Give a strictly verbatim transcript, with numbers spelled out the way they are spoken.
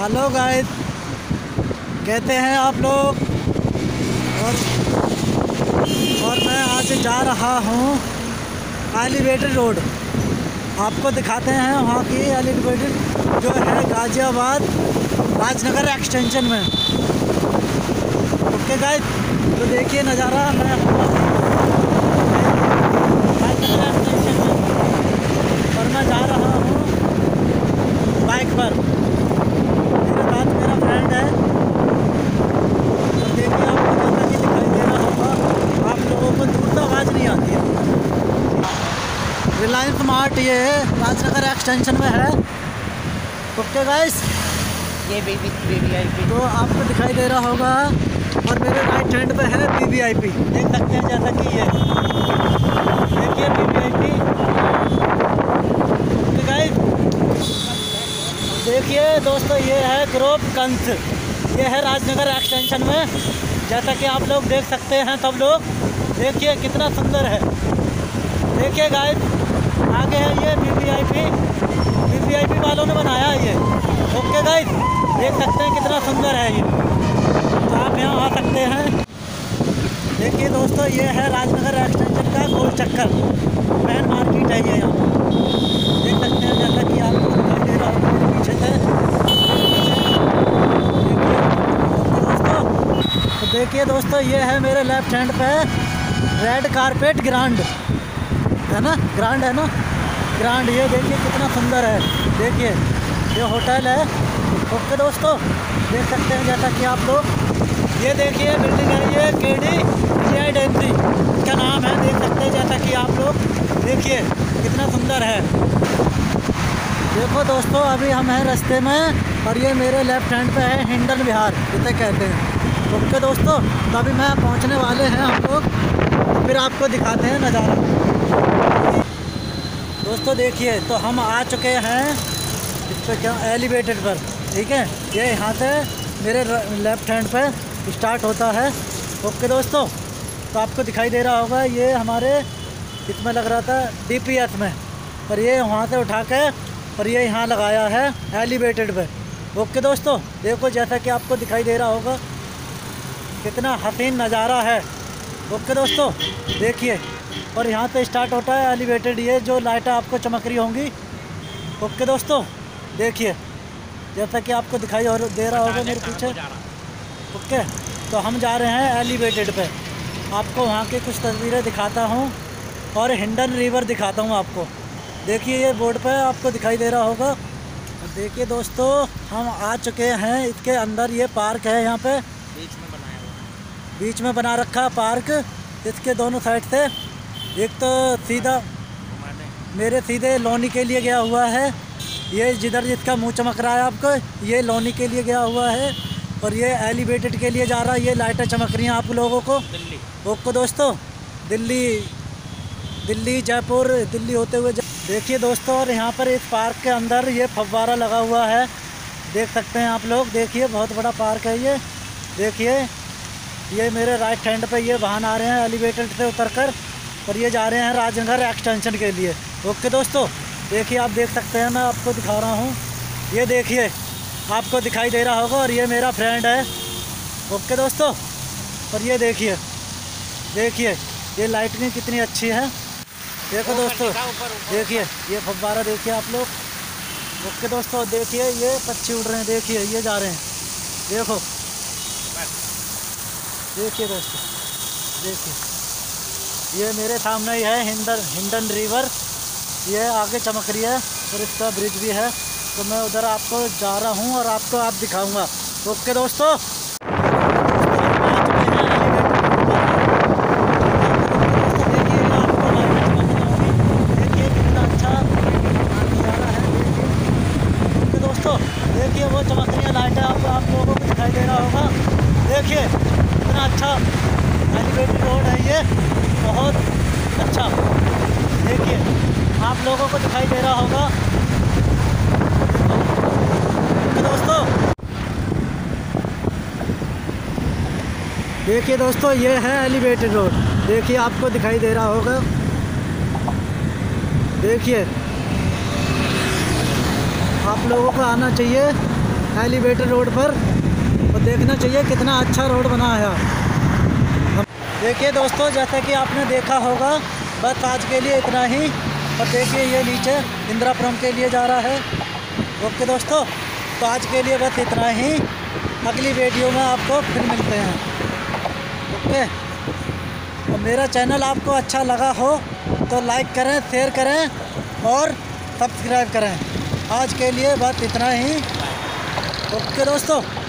Hello guys, कहते हैं आप लोग। और और मैं आज जा रहा हूँ एलिवेटेड रोड। आपको दिखाते हैं वहाँ की एलिवेटेड जो है गाज़ियाबाद राजनगर एक्सटेंशन में। ओके गाइस, तो देखिए नज़ारा। मैं राजनगर एक्सटेंशन में और मैं जा रहा हूँ बाइक पर। मेरे साथ मेरा फ्रेंड है। और देखिए आपको जैसा कि दिखाई दे रहा होगा, आप लोगों को दूर तो आवाज़ नहीं आती है। रिलायंस मार्ट ये राजनगर एक्सटेंशन में है। ओके गाइस, ये बेबी बेबी आई पी तो आपको दिखाई दे रहा होगा। और मेरे राइट हैंड पे है बी वी आई पी, देख सकते हैं जैसा कि ये देखिए B V I P. Okay guys, देखिए दोस्तों, ये है ग्रोपगंज, ये है राजनगर एक्सटेंशन में। जैसा कि आप लोग देख सकते हैं, सब लोग देखिए कितना सुंदर है। देखिए गाइस, आगे है ये V V I P, V V I P वालों ने बनाया है ये। ओके गाइस, देख सकते हैं कितना सुंदर है ये। तो आप यहाँ आ सकते हैं। देखिए दोस्तों, ये है राजनगर एक्सटेंशन का गोल चक्कर, मेन मार्केट है ये। यहाँ देख सकते हैं जैसा कि आपको दिखाई दे रहा होगा मेरे पीछे से। तो देखिए दोस्तों, ये है मेरे लेफ्ट हैंड पे रेड कारपेट ग्रांड है ना, ग्रांड है ना, ग्रांड। ये देखिए कितना सुंदर है। देखिए ये होटल है। ओके दोस्तों, देख सकते हैं जैसा कि आप लोग। ये देखिए बिल्डिंग है, ये के डी रेसिडेंसी इसका नाम है। देख सकते हैं जैसा कि आप लोग देखिए कितना सुंदर है। देखो दोस्तों, अभी हम हैं रास्ते में और ये मेरे लेफ्ट हैंड पे है हिंडन विहार, इसे कहते हैं। ओके दोस्तों, तो अभी मैं पहुंचने वाले हैं हम लोग, तो फिर आपको दिखाते हैं नज़ारा। दोस्तों देखिए, तो हम आ चुके हैं इस पर क्या एलिवेटेड पर, ठीक है। ये यहाँ से मेरे लेफ्ट हैंड पे स्टार्ट होता है। ओके दोस्तों, तो आपको दिखाई दे रहा होगा, ये हमारे इसमें लग रहा था डी पी एस में, और ये वहाँ से उठा के और ये यहाँ लगाया है एलिवेटेड पे। ओके दोस्तों, देखो जैसा कि आपको दिखाई दे रहा होगा कितना हसीन नज़ारा है। ओके दोस्तों देखिए, और यहाँ से स्टार्ट होता है एलिवेटेड, ये जो लाइटें आपको चमक रही होंगी। ओके दोस्तों देखिए, जैसा कि आपको दिखाई और दे रहा होगा मेरे पीछे। ओके, तो हम जा रहे हैं एलिवेटेड पे। आपको वहाँ की कुछ तस्वीरें दिखाता हूँ और हिंडन रिवर दिखाता हूँ आपको। देखिए ये बोर्ड पे आपको दिखाई दे रहा होगा। देखिए दोस्तों, हम आ चुके हैं इसके अंदर। ये पार्क है, यहाँ पे बीच में बनाया हुआ, बीच में बना रखा पार्क। इसके दोनों साइड से एक तो सीधा मेरे सीधे लोनी के लिए गया हुआ है। ये जिधर जिसका मुंह चमक रहा है आपको, ये लोनी के लिए गया हुआ है। और ये एलिवेटेड के लिए जा रहा है। ये लाइटें चमक रही हैं आप लोगों को। दिल्ली। ओके दोस्तों, दिल्ली दिल्ली जयपुर दिल्ली होते हुए जा... देखिए दोस्तों, और यहाँ पर इस पार्क के अंदर ये फव्वारा लगा हुआ है, देख सकते हैं आप लोग। देखिए बहुत बड़ा पार्क है ये। देखिए ये मेरे राइट हैंड पे ये वाहन आ रहे हैं एलिवेटेड से उतर कर, और ये जा रहे हैं राजनगर एक्सटेंशन के लिए। ओके दोस्तों देखिए, आप देख सकते हैं, मैं आपको दिखा रहा हूँ। ये देखिए आपको दिखाई दे रहा होगा, और ये मेरा फ्रेंड है। ओके दोस्तों, और ये देखिए देखिए ये लाइटिंग कितनी अच्छी है। देखो दोस्तों, देखिए ये फव्वारा देखिए आप लोग। ओके दोस्तों देखिए, ये पक्षी उड़ रहे हैं। देखिए ये जा रहे हैं, देखो देखिए दोस्तों, देखिए ये मेरे सामने ही है हिंडन हिंडन रिवर। ये आगे चमक रही है और इसका ब्रिज भी है। तो मैं उधर आपको जा रहा हूँ और आपको आप दिखाऊंगा। ओके दोस्तों, देखिए वो चमक रही है लाइटें, आप आप लोगों को दिखाई दे रहा होगा। देखिए कितना अच्छा एलिवेटेड रोड है ये, बहुत अच्छा। देखिए आप लोगों को दिखाई दे रहा होगा। तो दोस्तों देखिए दोस्तों, ये है एलिवेटेड रोड। देखिए आपको दिखाई दे रहा होगा। देखिए आप लोगों को आना चाहिए एलिवेटेड रोड पर, और देखना चाहिए कितना अच्छा रोड बना है। देखिए दोस्तों, जैसा कि आपने देखा होगा, बस आज के लिए इतना ही। और देखिए ये नीचे इंदिरापुरम के लिए जा रहा है। ओके दोस्तों, तो आज के लिए बस इतना ही। अगली वीडियो में आपको फिर मिलते हैं। ओके, और मेरा चैनल आपको अच्छा लगा हो तो लाइक करें, शेयर करें और सब्सक्राइब करें। आज के लिए बस इतना ही। ओके दोस्तों।